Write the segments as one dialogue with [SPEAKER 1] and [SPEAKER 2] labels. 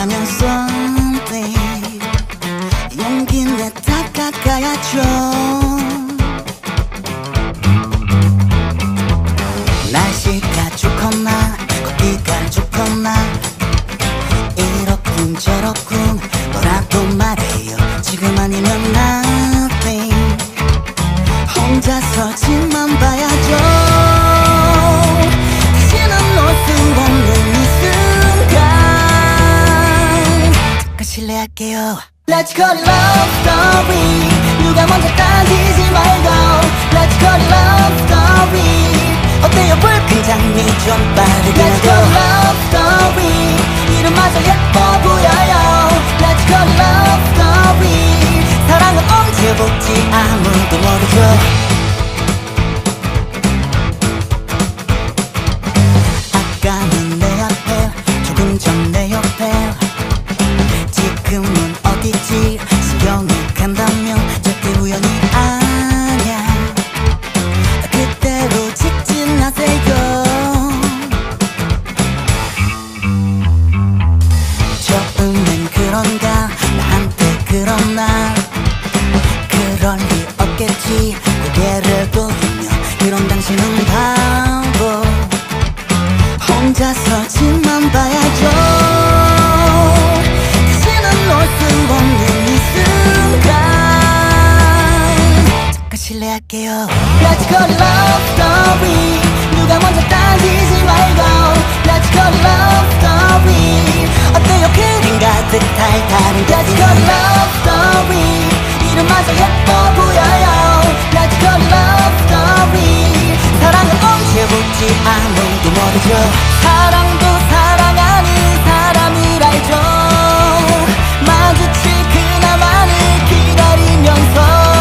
[SPEAKER 1] 하면 something 용기 내 다가가야죠. 날씨가 좋거나 걷기가 좋거나 이렇군 저렇군 뭐라도 말해요. 지금 아니면 nothing 혼자서 집만 봐야죠. 다시는 올 수 없는 이 순간 잠깐 실례할게요. Let's call it love story. 누가 먼저 따지지 말고 Let's call it love story. 어때요 불큰 장미 좀 빠르게 Let's call it love story. 이름마저 예뻐 보여요. Let's call it love story. 사랑은 언제 볼지 아무도 모르죠. 아까는 내 앞에 조금 전 내 옆에 지금은 어디지 신경이 간다면 절대 우연이 아냐. 그대로 직진하세요. 처음엔 그런가 나한테 그러나 그럴 리 없겠지. 고개를 돌리며 그런 당신은 바보 혼자서 집만 봐야죠. 다시는 올 수 없는 이 순간 잠깐 실례할게요. Let's call it love story. 누가 먼저 따지지 말고 Let's call it love story. 어때요 그림 가득 달달한 Let's call it love story. 이름마저 예뻐 보여요. Let's call it love story. 사랑은 언제 볼지 아무도 모르죠. 사랑도 사랑하는 사람을 알죠. 마주칠 그날만을 기다리면서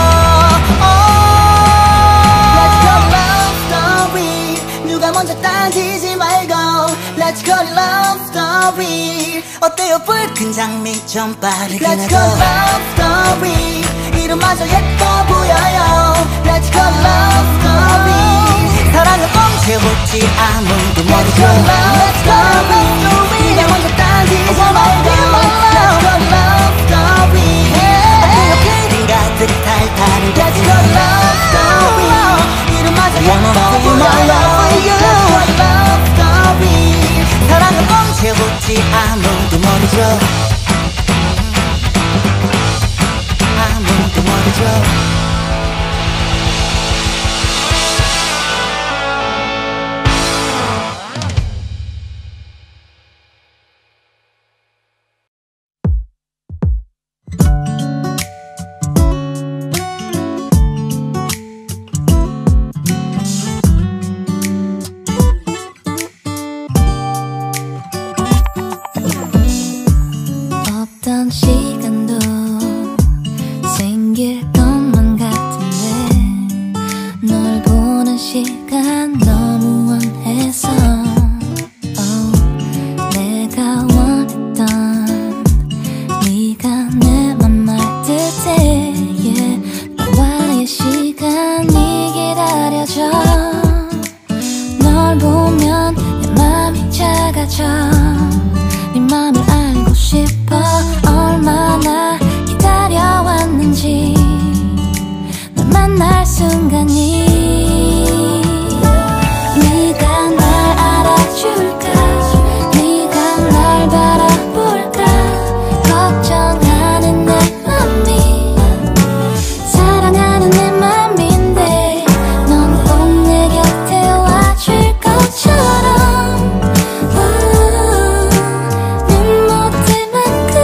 [SPEAKER 1] Let's call it love story. 누가 먼저 따지지 말고 Let's call it love story. 어때요 불큰 장미 좀 빠르게 Let's call it love story. 이름마저 예뻐 보여요. Let's call it love story. 사랑은 언제 볼지 아무도 모르죠. Let's call it love story. 네가 먼저 따지지 말고 Let's call it love story. 어때요 그림 가득 달달한 Let's call it love story. 이름마저 예뻐 보여요. Let's call it love story. 사랑은 언제 볼지 아무도 모르죠. 아무도 모르죠.
[SPEAKER 2] 없던 시간도 생길 것만 같은데 널 보는 시간 너무 원해서 내가 원했던 네가 내 맘 알 듯해 yeah. 나와의 시간이 기다려져 널 보면 내 맘이 작아져 네 맘을 알고 싶어 얼마나 기다려왔는지 널 만날 순간이 네가 날 알아줄까 네가 날 바라볼까 걱정하는 내 맘이 사랑하는 내 맘인데 넌 꼭 내 곁에 와줄 것처럼 눈못뜰만큼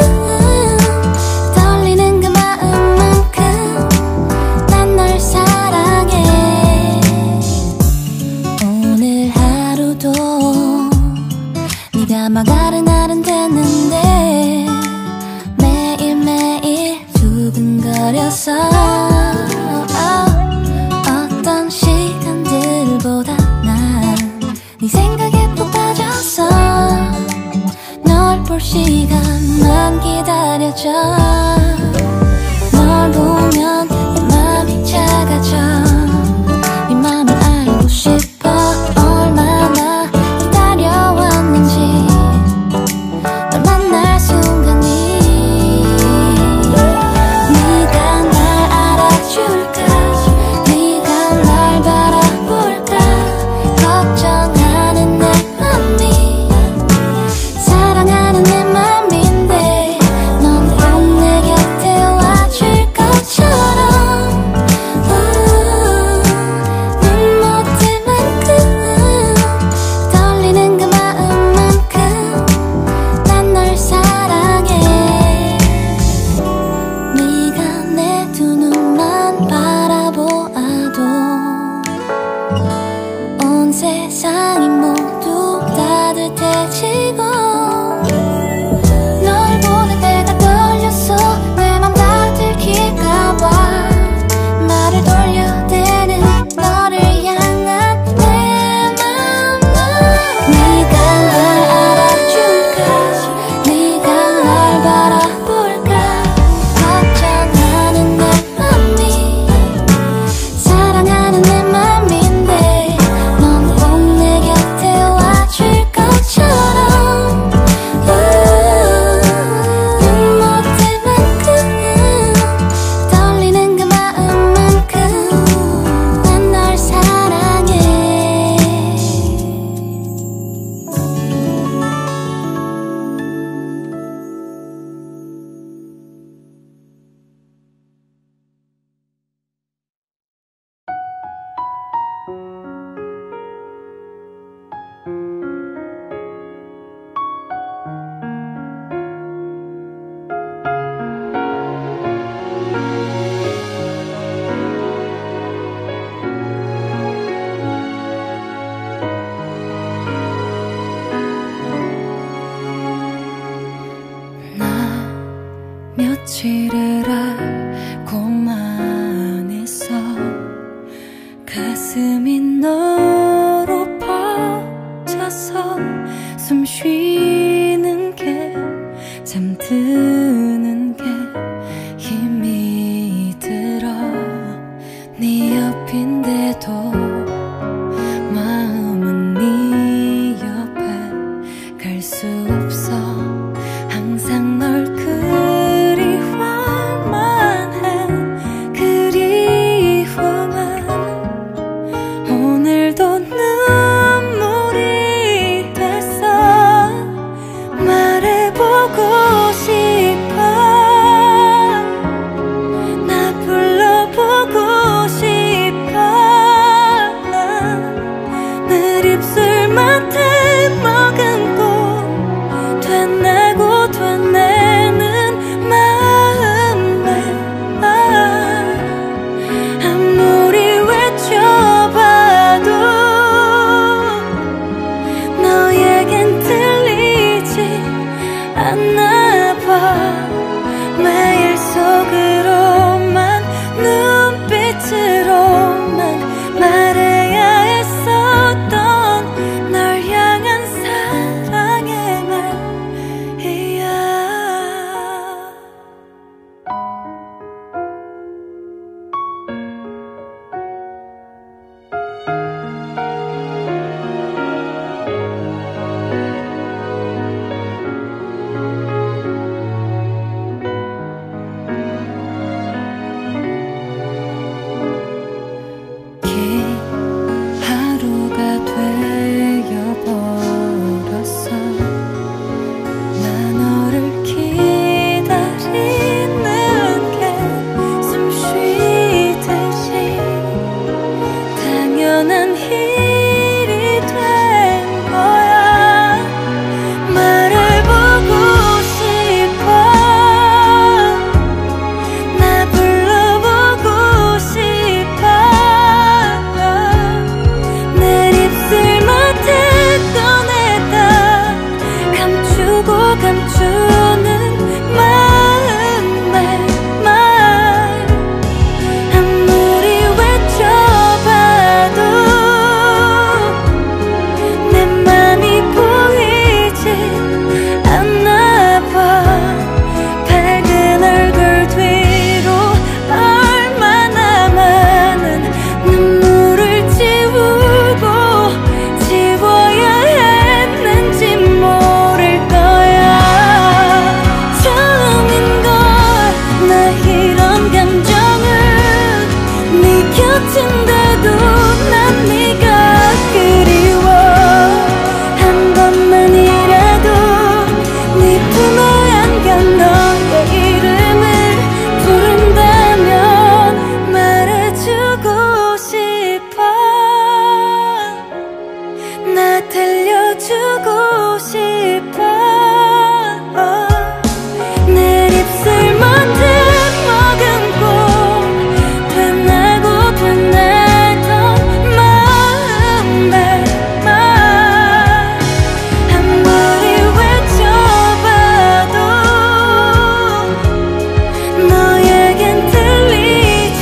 [SPEAKER 2] 떨리는 그 마음만큼 난 널 사랑해 오늘 하루도 네가 막아른 아른댔는데 매일매일 두근거려서 어떤 시간들보다 난 네 생각에 푹 빠졌어 널 볼 시간만 기다려져 널 보면 내 맘이 작아져 네 맘을 알고 싶어 얼마나 기다려왔는지 널 만날 순간 빛을 알고만 있어. 가슴이 너로 퍼져서 숨 쉬는 게 잠드는 게 힘이 들어. 네 옆인데도 마음은 네 옆에 갈 수 없어. 항상 널 그리워만 해. 그리워만. 오늘도 눈물이 됐어. 말해보고 싶어. 나 불러보고 싶어. 늘 입술만 되머금고 되뇌고 되뇌는 마음에 아무리 외쳐봐도 너에겐 들리지 않나봐. 매일 속으로만 눈빛으로만 말해야 했었던 널 향한 사랑의 말이야. 긴 하루가 되어버렸어. 나 너를 기다리는 게 숨 쉬듯이 당연한 일이 된 거야. 말해보고 싶어. 나 불러보고 싶어. 내 입술만 떼꺼냈다 감추고 감추는 마음의 말. 아무리 외쳐봐도 내 맘이 보이지 않나봐. 밝은 얼굴 뒤로 얼마나 많은 눈물을 지우고 지워야 했는지 모를 거야. 처음인 걸 나 이런 감정을. 네 곁인데도 난 네가 그리워. 한 번만이라도 네 품에 안겨 너의 이름을 부른다면 말해주고 싶어. 나 들려주고 싶어. 내 입술만 되머금고 되뇌고 되뇌던 마음의 말. 아무리 외쳐봐도 너에겐 들리지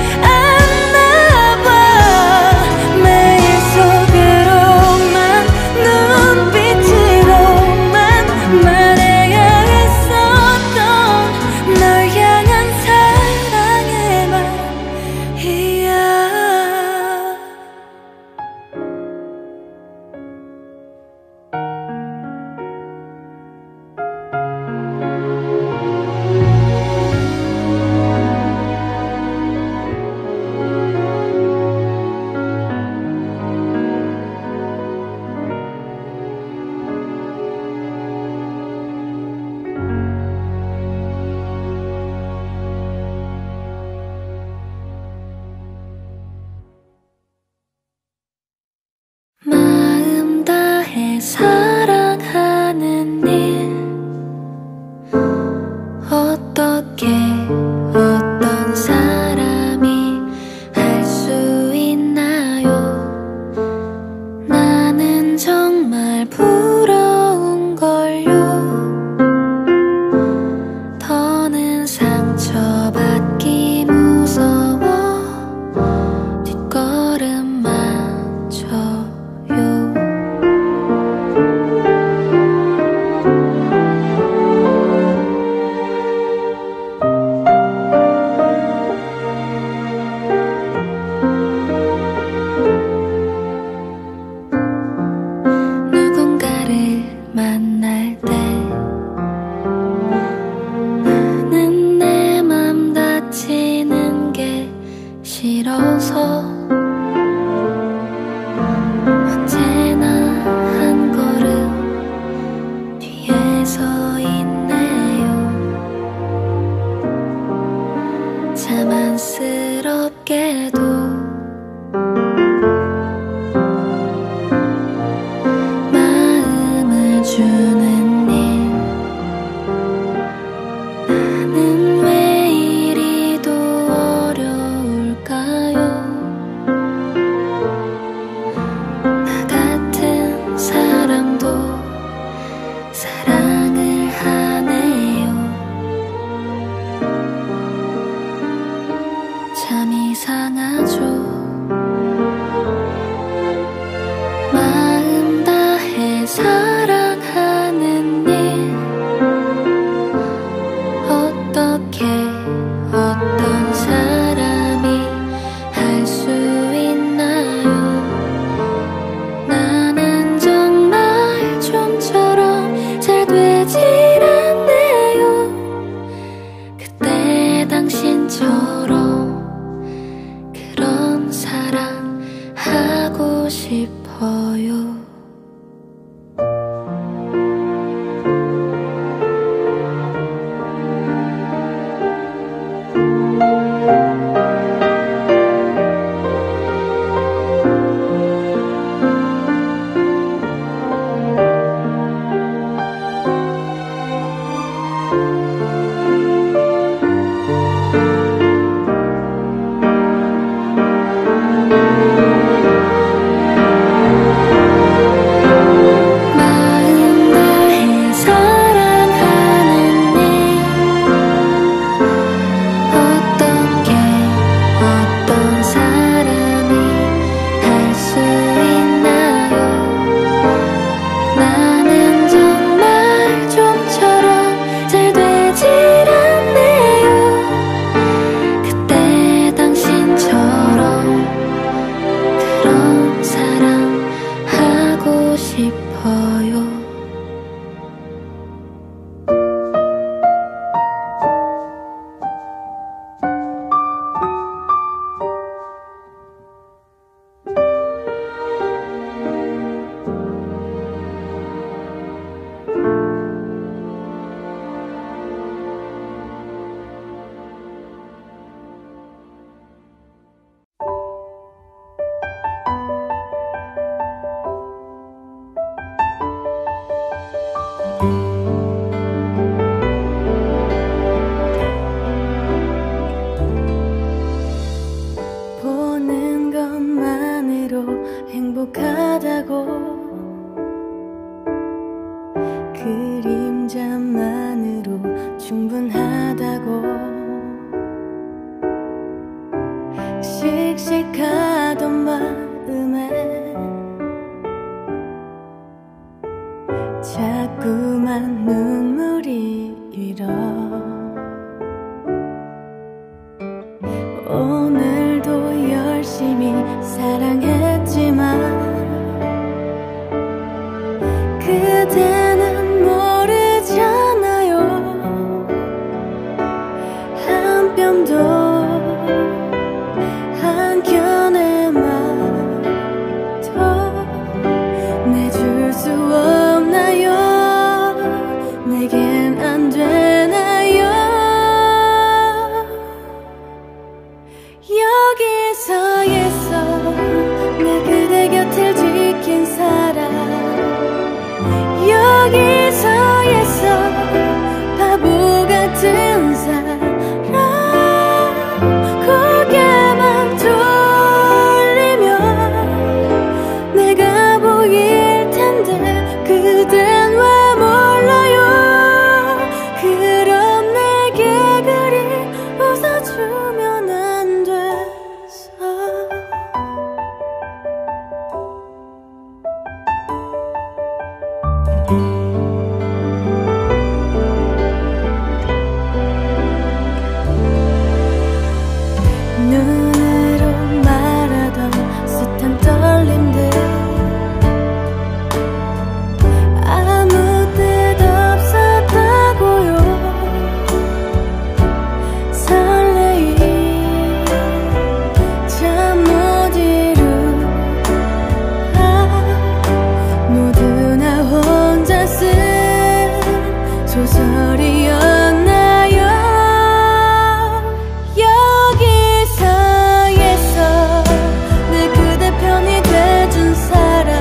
[SPEAKER 2] 않나봐. 매일 속으로만 눈빛으로만 말해야 했었던 널 향한 사랑의 말이야. 마음 다해 사랑하는 일 어떻게 어떤 사람이 할 수 있나요? 나는 정말 부러운걸요. 더는 같은 사람 고개만 돌리면 내가 보일 텐데 그댄 왜 몰라요. 그럼 내게 그리 웃어주면 안 돼서. 눈으로 말하던 숱한 떨림들 아무 뜻 없었다고요. 설레임 잠 못 이루다 모두 나 혼자 쓴 소설이었나요. 여기서에서 늘 그대 편이 돼준 사람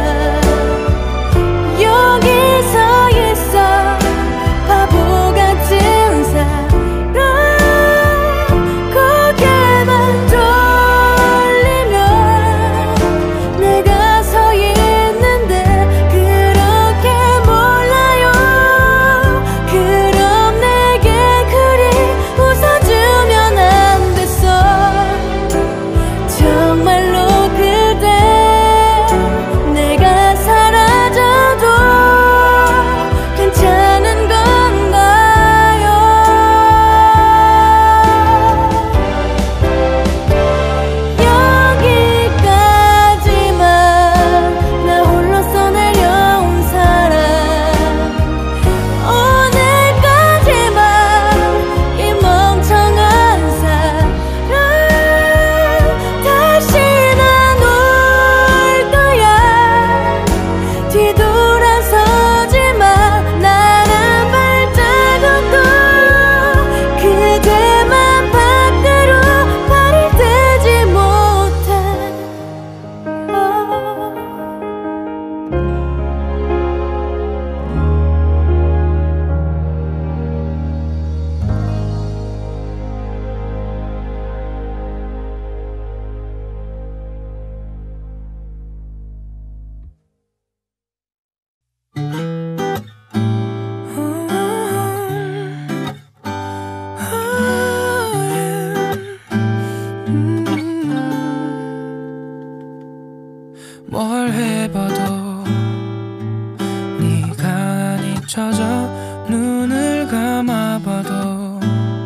[SPEAKER 2] 여기서에서 바보 같은 사람 고개만 돌리면 내가 서 있는데 그렇게 몰라요. 그럼 내게 그리 웃어주면 안 됐어. 정말로 그대 내가 사라져도 괜찮은 건가요. 여기까지만 나 홀로서 내려온 사람 오늘까지만 이 멍청한 사람 다시 난 올 거야. 뒤돌아서지만 나는 발자국도 그대만 밖으로 발을 떼지 못해.
[SPEAKER 3] 뭘 해봐도 네가 안 잊혀져. 눈을 감아봐도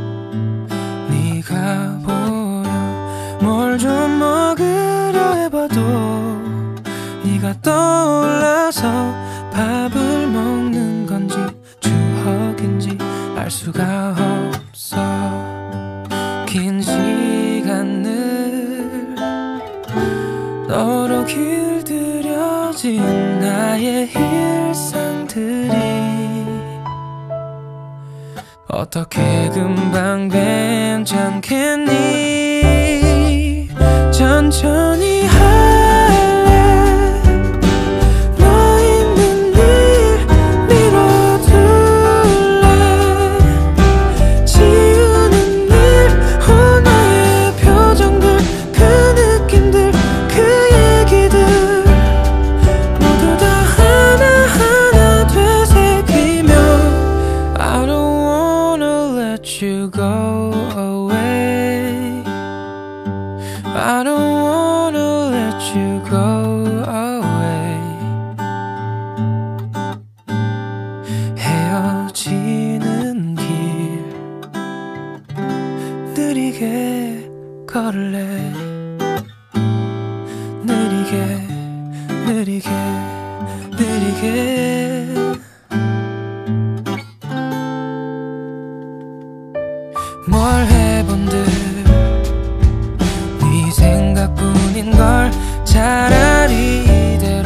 [SPEAKER 3] 네가 보여. 뭘 좀 먹으려 해봐도 네가 떠올라서 밥을 먹는 건지 추억인지 알 수가 없어. 긴 시간을 너로 길들여진 나의 일상들이 어떻게 금방 괜찮겠니. 천천히 할래. 너 있는 일 밀어둘래. 지우는 일 나의 표정들 그 느낌들 그 얘기들 모두 다 하나하나 되새기며 I don't wanna let you go away. I don't wanna let you go away. 헤어지는 길 느리게 걸을래. 느리게 느리게 느리게. 뭘 해본들 네 생각뿐인걸. 차라리 이대로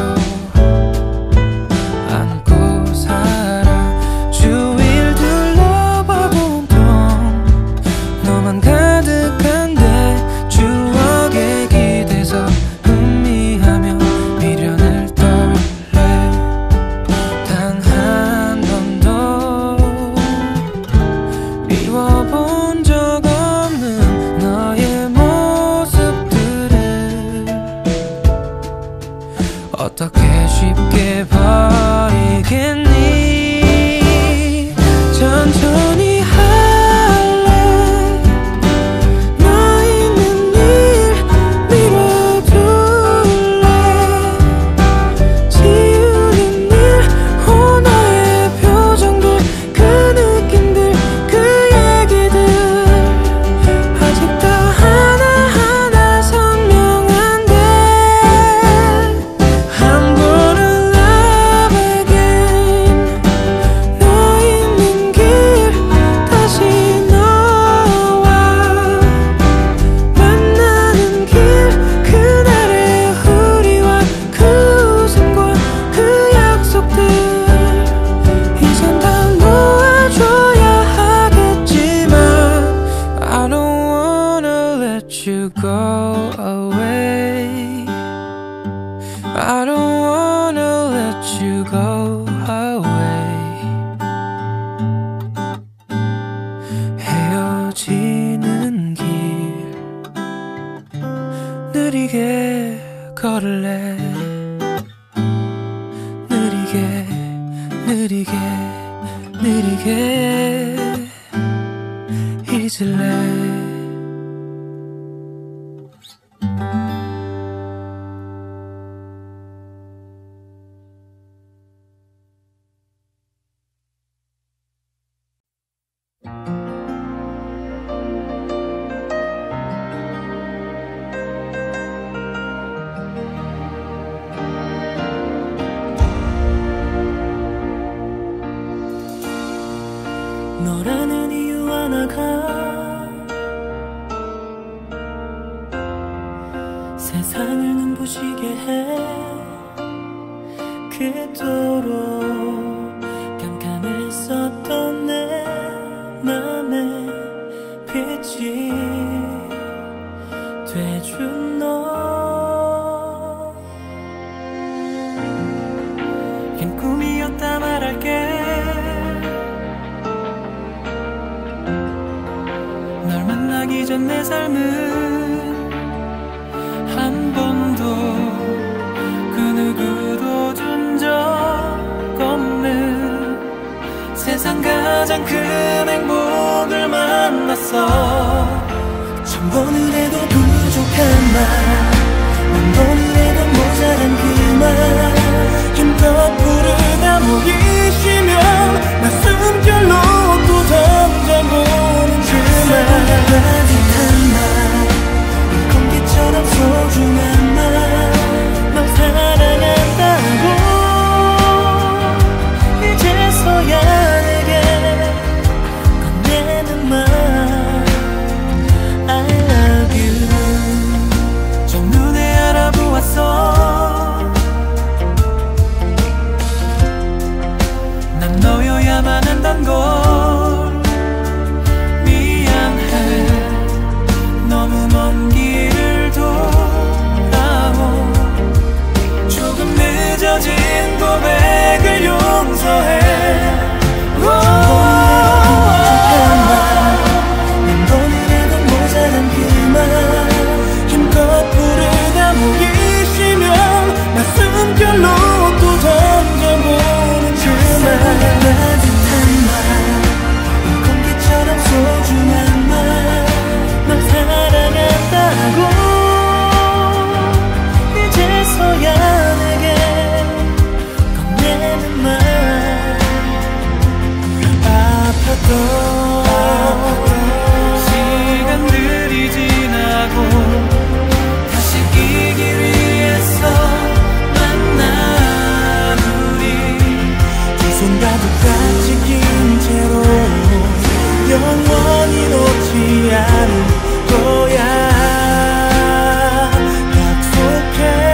[SPEAKER 3] 안고 살아. 주위를 둘러봐 온통 너만 가득한데 추억에 기대서 음미하며 미련을 떨래. 단 한 번도 미워 느리게 걸을래. 느리게 느리게 느리게 잊을래.
[SPEAKER 4] 너라는 이유 하나가 세상을 눈부시게 해. 그토록 깜깜했었던 내 맘에 빛이 돼준 너. 긴 꿈이었다 말할게. 널 만나기 전 내 삶은 한 번도 그 누구도 준 적 없는 세상 가장 큰 행복을 만났어. 천 번을 해도 부족한 말, 만 번을 해도 모자란 그 말. 힘껏 부르다 목이 쉬면 나 숨결로 또 던져보는 그 말. 따뜻한 말, 공기처럼 소중한 말. 널 사랑한다고 이제서야 내게 건네는 말. I love you. 정눈에 알아보았어. 난 너여야만 한단 걸. 미안해. 너무 먼 길을 돌아온 조금 늦어진 고백을 용서해. 한 번을 해도 모자란 그 말. 힘껏 부르다 목이 쉬면 나 숨결로 또 던져보는 그 말. 따뜻한 말, 공기처럼 소중한 말. 널 사랑한다고 이제서야 내게 건네는 말. 아팠던 시간들이 지나고 다시 이기 위해서 만난 우리. 두 손 가득 가진 긴 채로 영원히 놓지 않을 거야. 약속해.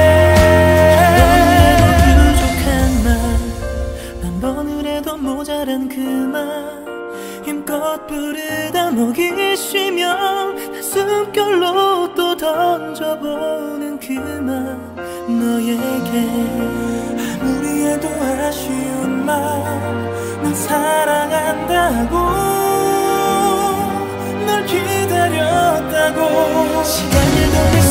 [SPEAKER 4] 부족한 말, 만 번을 해도 모자란 그 말. 힘껏 부르다 목이 쉬면 숨결로 또 던져보는 그 말. 너에게 아무리 해도 아쉬운 말. 난 사랑한다고 널 기다렸다고. 시간을 돌릴